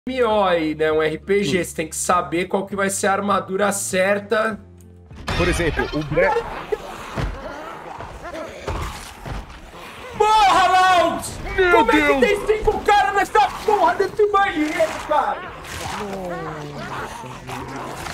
MMO aí, né? Um RPG. Você tem que saber qual que vai ser a armadura certa. Por exemplo, o Porra, Louds! Meu Como Deus! é que tem 5 caras nessa porra desse banheiro, cara?